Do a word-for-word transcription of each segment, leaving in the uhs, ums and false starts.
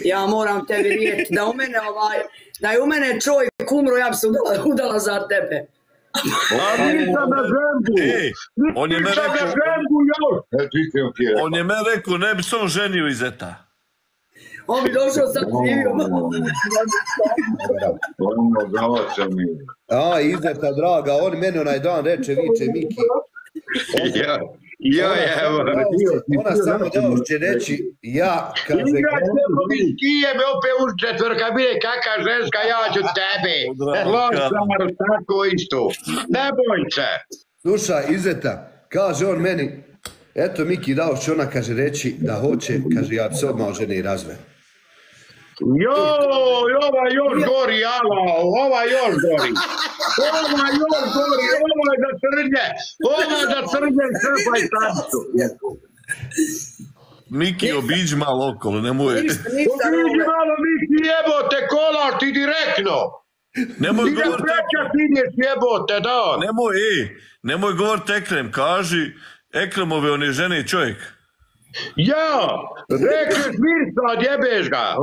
ja moram tebi rijeti da u mene ovaj, da je u mene čovjek umro, ja bi se udala, udala za tebe. A nisam na zembu. On je me Nisam na rekao, zembu još. on je me rekao, ne bi se on ženio iz eta. On bi došao sad živio. A, Izeta, draga, on meni onaj dan reče, viče, Miki. Ja, ja, evo. Ona samo da će reći, ja, kaže... Igraćemo mi skijeme opet u četvrka, bije kakva ženska, ja ću tebe. Lošar, tako isto. Ne boj se. Slušaj, Izeta, kaže on meni, eto, Miki, dao će ona, kaže, reći da hoće, kaže, ja bi se odmah žene i razve. Joj, ova još gori, alo, ova još gori. Ova još gori, ova je za crnje. Ova za crnje crpa i tancu. Miki, obiđi malo okolo, nemoj... Obiđi malo, Miki, jebote, kolaš ti direktno. Nemoj Ti ga govoriti... preća ideš, jebote, da. Nemoj, ej, nemoj govoriti Ekrem, kaži Ekremove one žene i čovjek. Ja, rekeš Mirsad, jebeš ga.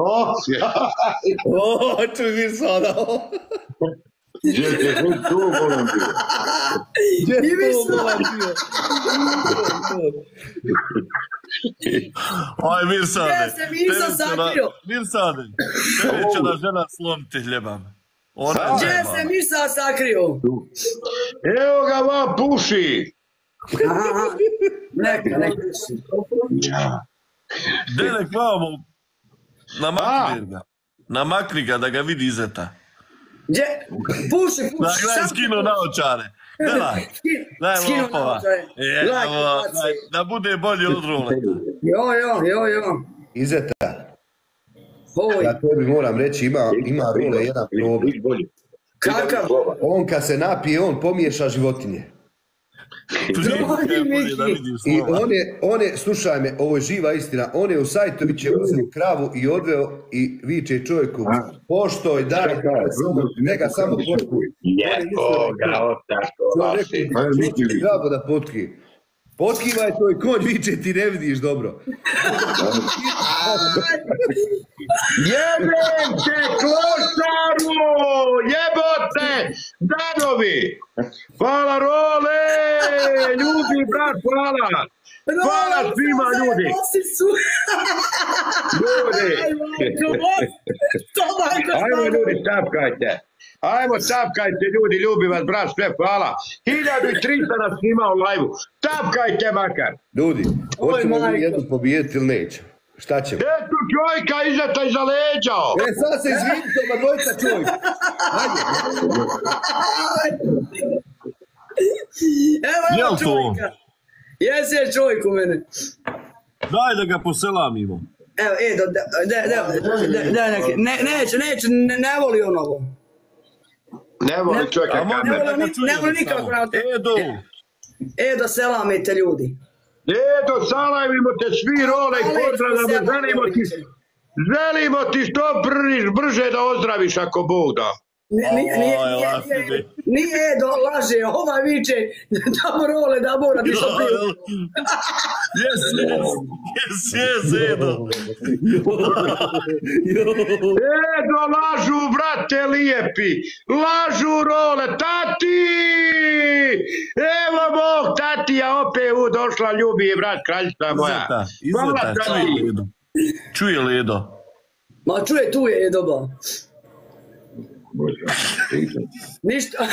O, čuj Mirsada. Gdje te tu volim bio? Gdje to volim bio? Aj, Mirsade. Gdje se Mirsad sakrio? Mirsade, tebi će da žena slomiti hljebama. Gdje se Mirsad sakrio? Evo ga vam puši. Neka, neka. Delek vamo, namakni ga. Namakni ga da ga vidi Izeta. Gdje? Puši, puši. Da, gledaj, skino naočare. Delaj, daj lopova. Evo, da bude bolji od ruleta. Jo, jo, jo, jo. Izeta, ja tebi moram reći, ima, ima rule jedan problem. Kakav? On kad se napije, on pomiješa životinje. I on je, on je, slušaj me, ovo je živa istina, on je u Sajtoviće uzeo kravu i odveo i viče čovjeku, poštoj, daj, neka samo potkuj. Jebo ga, otako, vaši. Kravu da potki. Potkivaj tvoj konj, viče, ti ne vidiš dobro. Jebem te, klošaru! Jebote! Dadovi! Hvala, Role! Ljudi, brat, hvala! Hvala svima, ljudi! Ljudi! Ajmo, ljudi, tapkajte! Ajmo, tapkajte, ljudi, ljubi vas, brat, sve, hvala! hiljadu i trista nas snima u live-u! Tapkajte makar! Ljudi, hoćemo li jednu pobijeti ili nećemo? Šta ćemo? Eto čovjeka Izeta iza leđa! E, sad se izvinite, ma dvojca čovjeka! Hajde! Evo, evo čovjeka! Jesi je čovjek u mene. Daj da ga poselamimo. Evo, Edo, ne, neće, neće, ne voli on ovo. Ne voli čovjeka kamer. Ne voli nikako na te. Edo! Edo, selamite ljudi. Edo, salajmimo te svi, Role, i pozdravljamo, želimo ti, želimo ti što brže da ozdraviš ako Bog da. Nije Edo, laže, ovaj viče, da Role, da mora ti što prije. Jes, jes, jes, Edo. Edo, lažu, brate lijepi, lažu, Role, tati! Evo Bog, tatija opet u došla, ljubi je brat, kraljica moja. Izeta, Izeta, čuje Edo. Čuje li Edo? Ma čuje, tu je Edo, ba. Ništa.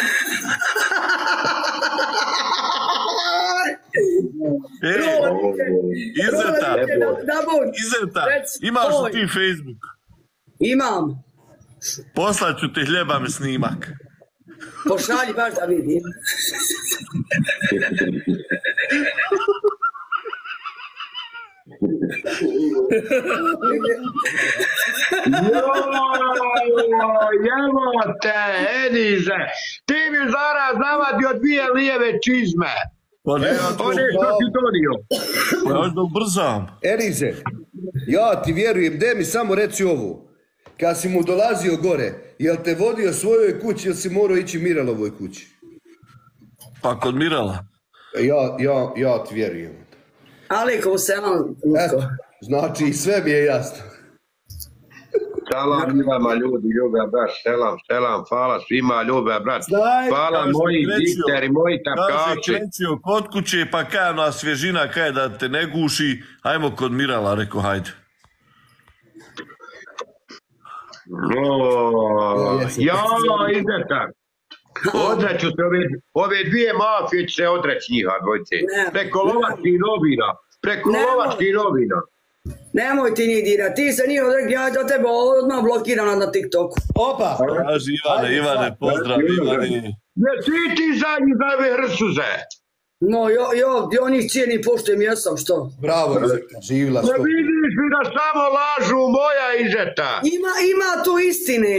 Izeta, Izeta, imaš li ti Facebook? Imam. Poslaću ti hljebame snimak. Pošalji baš da vidim. Jemo te, Edize, ti mi zaraz navadio dvije lijeve čizme. One što ti donio. Ja još da ubrzam. Edize, ja ti vjerujem, gdje mi samo reci ovu. Kad si mu dolazio gore, jel te vodio svojoj kući ili si morao ići Miralovoj kući? Pa kod Mirala? Ja, ja, ja ti vjerujem. Alaikum selam, Lutko. Znači, sve mi je jasno. Salam vama ljudi, ljubav, brat, selam, selam, hvala svima, ljubav, brat. Hvala moji dikteri, moji tapkači. Kaže, krećio kod kuće, pa kaj ona svježina, kaj da te ne guši, hajmo kod Mirala, rekao, hajde. Ja, idete. Odreću se ove, ove dvije mafije će se odreći njiha, dvojce. Preko lovačkih novina. Preko lovačkih novina. Nemoj ti njih dirati, ti se njih odreki, ja do tebe odmah blokiram na TikToku. Opa! Kaži Ivane, Ivane, pozdrav, Ivane. Ne si ti zadnji za ove hrsuze. No, jo, jo, jo njih cijeni poštujem, jesam, što? Bravo, Izeta, živila Ne sto. vidiš mi da samo lažu moja Izeta. Ima, ima tu istine.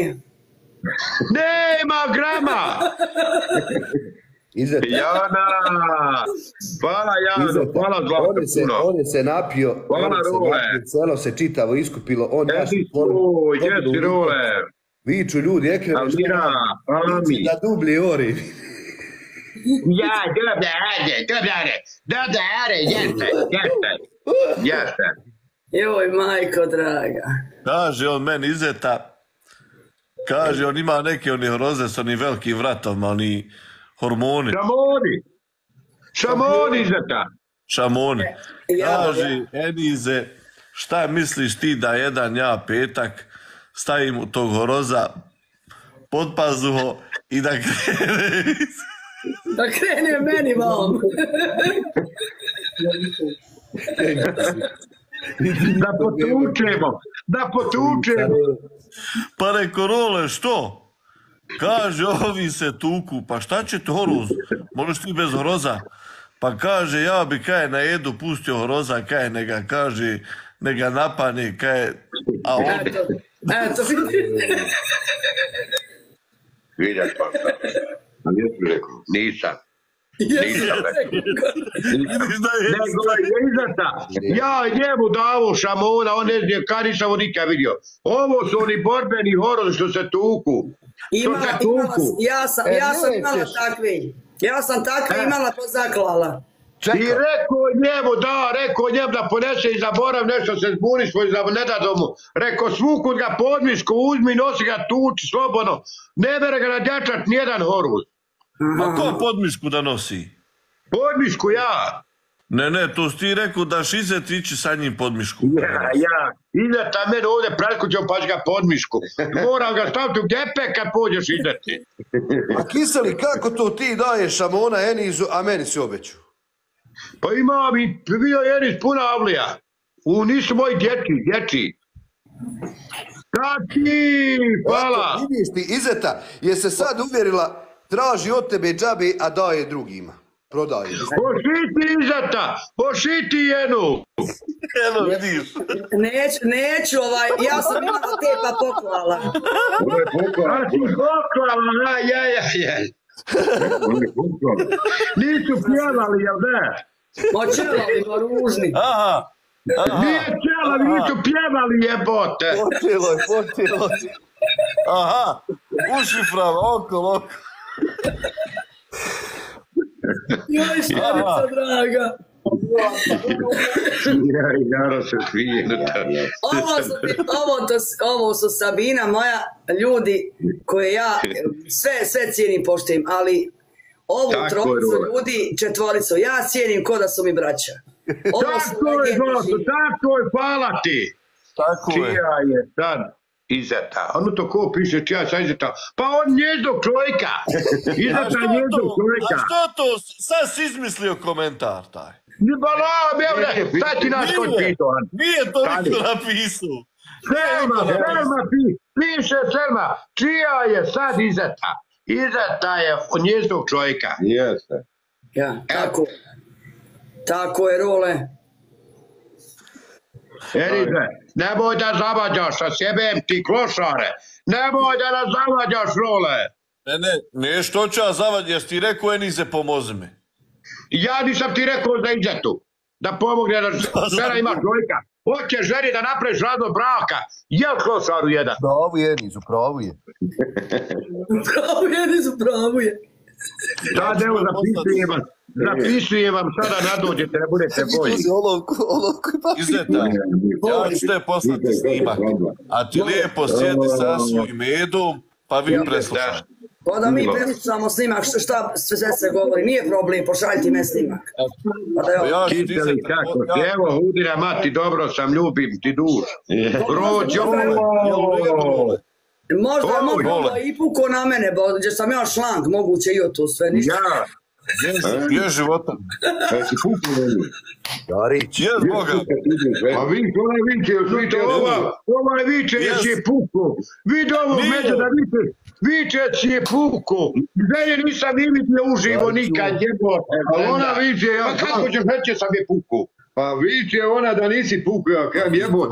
Nema grama. Izeta. Jana. Hvala Jano, hvala Zlata On je se, puno. on je se napio, Hvala, on je se Role. napio, celo se čitavo iskupilo, on Jesi naši tu, jesi Role. viču ljudi, ekreme, Almira, Ami. da dublji ori. Ja, dobre, ajde, dobre, ajde. Dobre, ajde, jeste, jeste. Jeste. Joj, majko draga. Kaže on meni Izeta, kaže on ima neke oni horoze s onim velikim vratovima, oni hormoni, Šamoni. Šamoni Izeta. šamoni. Ja, Kaže, Enize, šta misliš ti da jedan ja petak stavim u tog horoza pod pazuho i da krene Da krene meni vam. Da potučemo, da potučemo. Pa reko, Role, što? Kaže, ovi se tuku, pa šta će ti horoz? Možeš ti bez horoza? Pa kaže, ja bi kaj na jedu pustio horoza, kaj nega, kaže, nega napane, kaj, a on... Eto, eto, vidiš. Vidiš pa šta. A nisam rekao, nisam. Nisam rekao. Vidiš da je Nego je Izeta, ja njemu davo šamona, on ne zna, kad nisam ovo nikad vidio. Ovo su oni borbeni horozi što se tuku. Što Imala, se imala, tuku. ja sam, E, ja sam imala nećeš. takve. Ja sam takve imala, pa zaklala. I rekao njemu, da, rekao njemu da ponese i zaborav nešto, se zbuniš, svoj ne da domu. Rekao, svukut ga podmišku, uzmi, nosi ga tuči, slobodno. Ne bere ga na dječat nijedan horuz. A ko podmišku da nosi? Podmišku ja. Ne, ne, to si ti rekao da Izet ići sa njim podmišku. Ja, ja. Izeta mene ovdje pretkućom pa ću ga podmišku. Moram ga staviti u gepe kad pođeš Izeti. A Kiseli, kako to ti daješ šamona Enizu, a meni si obeću? Pa imam i bio Enis puna avlija. U nisu moji dječji, dječji. Kaki, hvala. Eto, vidiš ti, Izeta, je se sad uvjerila, traži od tebe džabe, a daje drugima. Prodaje. Pošiti Izeta, pošiti jednu. Evo vidiš. Neću, neću, ovaj, ja sam imala te pa poklala. A ti poklala, aj, aj, aj, aj. Nisu pjevali, jel ne? Moćevali go ružni. Aha, aha, Nije pjela, nisu pjevali jebote. Počelo je, počelo je. aha, ušifrava, okolo, okolo. Joj, štorica draga. Ja, Jaro se smije. Ovo su, ovo, to, ovo su Sabina moja, ljudi koje ja sve, sve cijenim poštujem, ali ovu Tako je, trojicu Role. ljudi, četvoricu, ja cijenim ko da su mi braća. Ovo su Tako je, legende Zlato, žive. tako je, hvala ti. Tako je. Čija je sad Izeta? Ono to ko piše čija je sad Izeta? Pa on njezdog čovjeka. A Izeta što njezdog to, čovjeka. a što to, sad si izmislio komentar taj. Ni balam, evo ne, šta ti naš kod Nije, pitao? nije to Stani. niko napisao. Selma, Selma, pi, piše Selma, čija je sad Izeta? Izeta je od njezdog čovjeka. Jeste. Ja, tako. Tako je, Role. Elize, nemoj da zavađaš sa sjebem ti klošare. Nemoj da nas zavađaš, Role. Ne, ne, ne, što ću ja zavaditi, jesi ti rekao Enize pomozi mi. Ja nisam ti rekao za Izetu. Da pomogne da žena ima čovjeka. Hoće ženi da napraviš radno braka. Jel klošaru jedan? Pravu je Enizu, pravu je. Pravo je, nisu pravo je. Sad evo zapisujem vam, zapisujem vam sada nadođete, ne budete bolji. Izeta, ja ću te poslati snimak, a ti lijepo sjedi sa svojim medom, pa vi preslušajte. Pa da mi preslušamo snimak, šta sve se govori, nije problem, pošaljiti me snimak. Kiteli kako ti, evo Hudina mati, dobro sam, ljubim ti duš. Rođo! Možda mogu i puko na mene, gdje sam ja šlang, moguće i o to sve, ništa. Ja! Gdje je života? Jesi puko meni? Jarić. Jes Boga. A vi, ovaj viče, vidite, ovaj viče jesi je puko. Vidi ovo među da viče, viče si je puko. Mene nisam ni vidio uživo nikad, jebote. A ona viče, ja kako ćeš reći sam je puko? Pa viče ona da nisi puko, ja kam jebote.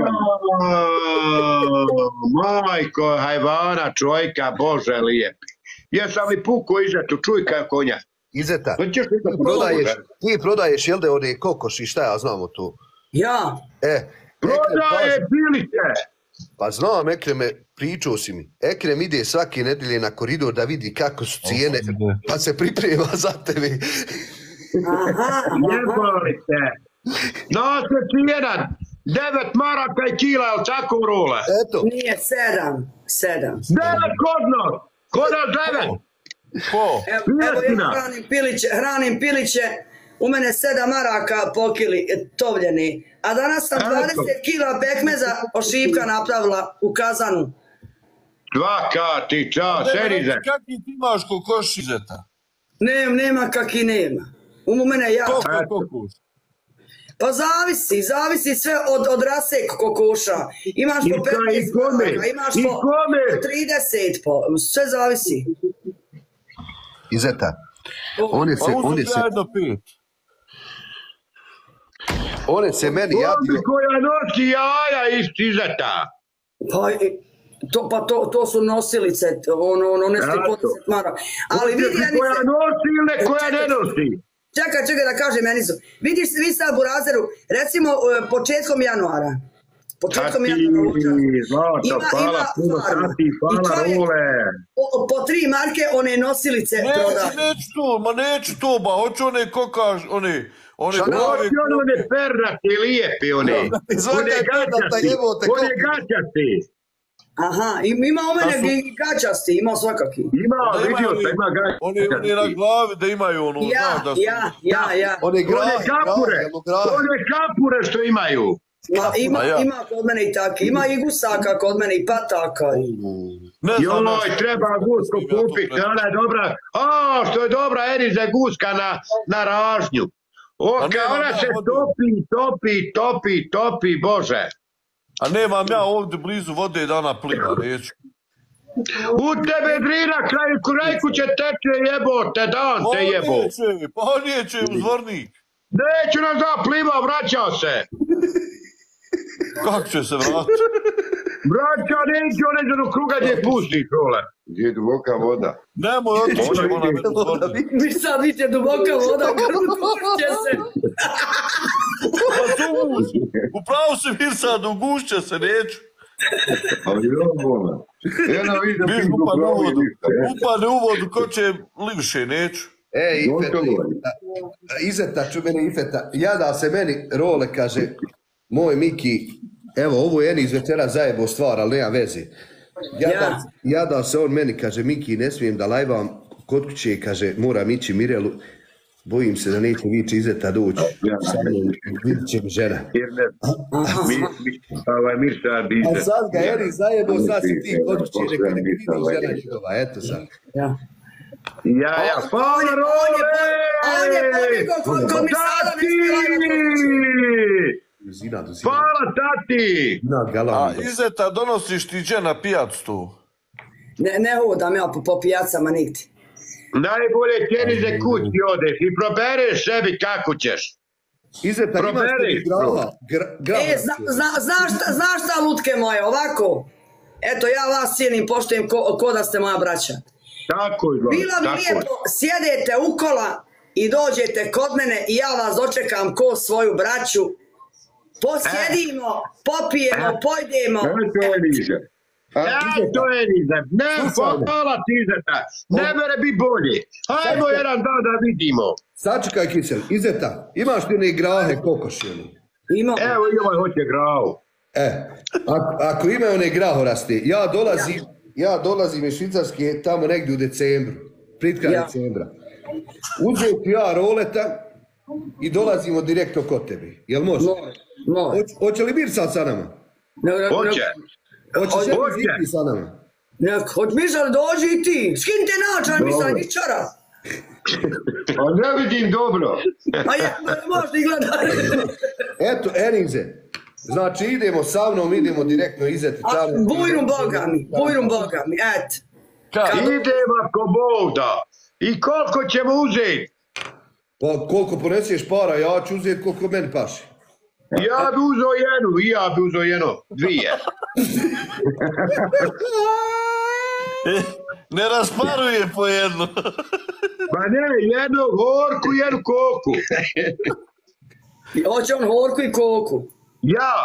Majko, hajvana, čojka, Bože lijepi. Jesam li puko izetu, čujka konja. Izeta, ti prodaješ, ti prodaješ, jel da one kokoši, šta ja znamo tu? Ja. E, prodaje pilice. Pa znam, Ekreme, pričao si mi. Ekrem ide svake nedelje na koridor da vidi kako su cijene, pa se priprema za tebe. Jebolite. No se cijena, devet maraka i kila, jel tako role? Eto. Nije, sedam, sedam. Devet kodno, kodno devet. Ko? Evo ja hranim piliće, hranim piliće, u mene sedam maraka po kili tovljeni, a danas sam dvadeset kila pekmeza ošipka napravila u kazanu. Svaka ti čas, Erize. Kakvi ti imaš kokoš Izeta? Nem, nema kaki nema. U mene ja. Koliko kokoš? Pa zavisi, zavisi sve od, od rase kokoša. Imaš po petnaest maraka, imaš po trideset, po, sve zavisi. Izeta, one se, one se, one se meni javio. Koja nosi jaja iz Izeta? Pa, to, pa to, to su nosilice, ono, ono, ne sti po deset maraka. Ali vidi, ja koja nosi ili koja ne nosi? Čekaj, čekaj da kažem, Enisu. Vidiš vi sad Burazeru, recimo početkom januara. Početkom januara. Zlato, hvala puno, tati, hvala rule. Po tri marke one nosilice prodaje. Neću, neću to, ma neću to, ba, hoću one kokaž, one... One hoću one pernate lijepi, one. One gačasti, one gačasti. Aha, ima u mene i gačasti, ima svakaki. Ima, vidio se, ima gačasti. Oni na glavi da imaju ono, ja, da su... Ja, ja, ja. One kapure, one kapure što imaju. Ima, ima kod mene i taki, ima i gusaka kod mene i pataka. Joj, treba gusko kupiti, ona je dobra, a što je dobra Erize guska na, na ražnju. Oka, ona se topi, topi, topi, topi, Bože. A nemam ja ovdje blizu vode da ona pliva, neću. U tebe drina, kraj, kraj kuće teče jebote, dan te jebo. Pa neće, u zvornik. Neću nas zapliva, vraćao se. Kako će se vratiti? Vraća, neće, on je do kruga gdje pusti, trole. Gdje je duboka voda? Nemoj, otići ćemo na medu zvornik. Mi sad vidite duboka voda, ugušće se. Pa tu, upravo si vi sad, ugušće se, neću. Ali ovo, eno vidim Viš upane u vodu, upane u vodu, ko će livše, neću. E, Ifeta, Izeta, ču mene Ifeta, jada se meni role, kaže, moj Miki, evo, ovo je Enis večera zajebo stvar, ali nema veze. Jada, jada se on meni, kaže, Miki, ne smijem da lajvam kod kuće, kaže, moram ići Mirelu, bojim se da neće Viče Izeta doći. Vidit će mi žena. A sad ga Enis zajebo, sad si ti kod kuće, rekao, nek vidi žena njegova, eto sad. Ja. Ja, ja, hvala role! On je pobjegao kod mi sada ne smijela. Hvala tati! A Izeta, donosiš ti dže na pijacu tu? Ne, ne hodam ja po pijacama nigdje. Najbolje tjeni za kući odeš i probereš sebi kako ćeš. Izeta, imaš ti grava. E, znaš šta, lutke moje, ovako? Eto, ja vas cijenim, poštujem ko da ste moja braća. Tako je, bilo mi lijepo, sjedete u kola i dođete kod mene i ja vas dočekam ko svoju braću. Posjedimo, popijemo, pojdemo. E, to je Izet. Ne, hvala ti Izeta. Ne mere bi bolje. Hajmo jedan dan da vidimo. Sačekaj, Kisel, Izeta, imaš ti one grahe kokoši? Imam. Evo i ovaj hoće gravu. E, ako, ako imaju one grahoraste, ja dolazim, ja dolazim iz Švicarske tamo negdje u decembru, pritka Ja. decembra. Uzeti ja roleta i dolazimo direktno kod tebi. Jel može? Može, može. Hoće, hoće li bir sad sa nama? Ne, ne, ne, Hoće. Hoćeš li Hoće. biti sa nama? ne, hoć misal dođi i ti. Skinite naočar, misal, Dobro. ni čara. A ne vidim dobro. A ja, možeš ti gledati. Eto, Enize, znači idemo sa mnom, idemo direktno izeti A, tamo. Bujrum Boga mi, bujrum Boga mi, et. Kad? Idemo ako Bog da. I koliko ćemo uzeti? Pa koliko poneseš para, ja ću uzeti koliko meni paši. Ja bi uzeo jednu, i ja bi uzeo jedno, dvije. Ne rasparuje po jedno. Pa ne, jednu horku, jednu koku. Hoće on horku i koku. Ja.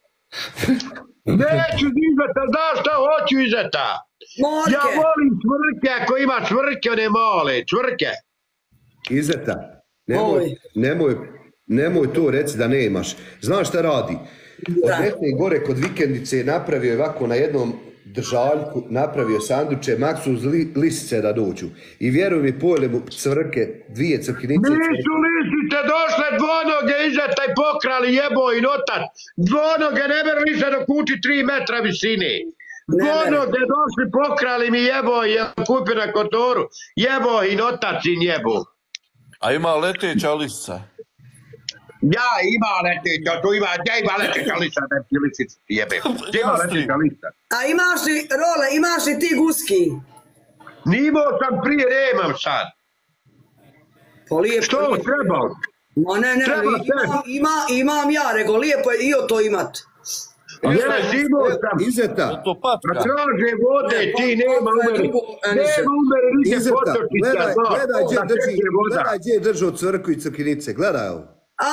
Neću Izeta, znaš šta hoću Izeta? Morke. Ja volim čvrke, ako ima čvrke, one male, čvrke. Izeta, nemoj, Oj. nemoj, nemoj to reci da nemaš. Znaš šta radi? Da. Odletne gore kod vikendice napravio je ovako na jednom držaljku, napravio sanduče, maksu uz li, lisice da dođu. I vjeruj mi, pojele mu cvrke, dvije crkinice. Nisu lisice došle dvonoge Izeta i pokrali jebo i notac. Dvonoge ne mere lise do kući tri metra visine. Dvonoge došli pokrali mi jebo i ja kupio na kotoru. Jebo i notac i jebo. A ima leteća lisica. Ja ima leteća, tu ima, ja ima leteća lisa, da ti lisici jebe. Gdje ima leteća lisa? A imaš li, Role, imaš li ti guski? Nimao sam prije, nemam sad. Po lijepo. Što treba? Ma ne, ne, Treba ima, ima, imam ja, nego lijepo je i o to imat. Jes, imao sam. Izeta, To Pa patka. traže vode, ti nema umeri. Nema umeri, nike Izeta, potočića. gledaj, gledaj gdje da drži, teče voda. gledaj gdje je držao cvrku i crkinice, gledaj ovo.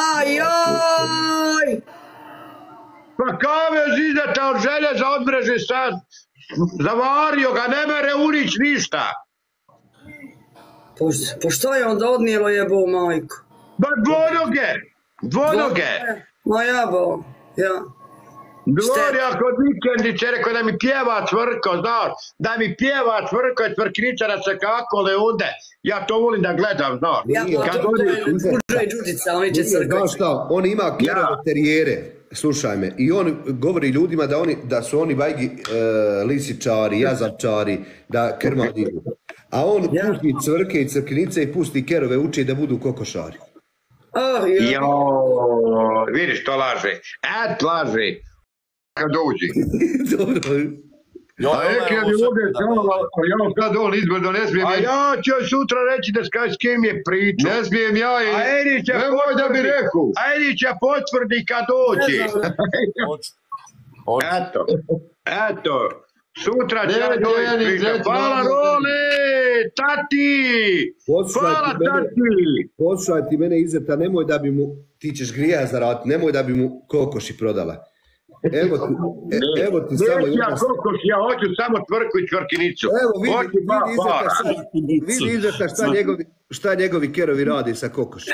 Ajoj! Pa kave Izeta od željeza odmreže sad. Zavario ga, ne mere unić ništa. Po, po što je onda odnijelo jebo majku? Ba dvonoge, dvonoge. Ma jabo, ja. Gloria kod vikendice rekao da mi pjeva Cvrko, znaš, da mi pjeva Cvrko i Cvrknica da se kako leunde. Ja to volim da gledam, znaš. Ja, Nije, to, Kad to, to je oni- Buđo i Đuđica, oni će Nije, crkati. znaš šta, on ima kerove terijere, slušaj me, i on govori ljudima da, oni, da su oni bajgi e, lisičari, jazavčari, da krma divu. A on Ja. pusti cvrke i crkinice i pusti kerove, uči da budu kokošari. Oh, ja. Jo, vidiš to laže. Et laže. Kad dođi. Dobro. Jo, A rekli mi ovdje samo, A ja sad on izbrdo, ne smijem. A ja ću joj sutra reći da skaj s kim je pričao. Ne smijem ja i... A Edi će Nemoj da bi potvrdi. rekao. A Edi će potvrdi kad dođe. Hoću. Hoću. Eto, eto. Sutra će Ne, ja doći Deni, pričati. Deni, Hvala Deni. Role, tati. Poslušaj Hvala ti mene, tati. poslušaj ti mene Izeta, nemoj da bi mu, ti ćeš grija zaraditi, nemoj da bi mu kokoši prodala. Evo ti, e, evo ti samo Neću ja jedna... kokoš, ja hoću samo Cvrku i Cvrkinicu. Evo vidi, Hoću vidi dva Izeta, para. šta, vidi Izeta šta njegovi, šta njegovi kerovi radi sa kokošima.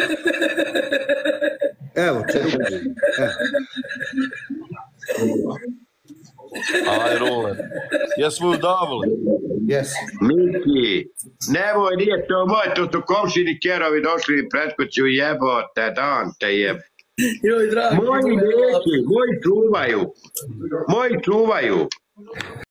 Evo, čeruši. Aj, Role. Jesmo ju davili. Yes. Miki, nemoj, nije to moje, to su komšini kerovi došli i pretkuću jebote, dan te jeb. Joj, dragi. Moji djeci, moji čuvaju, moji čuvaju.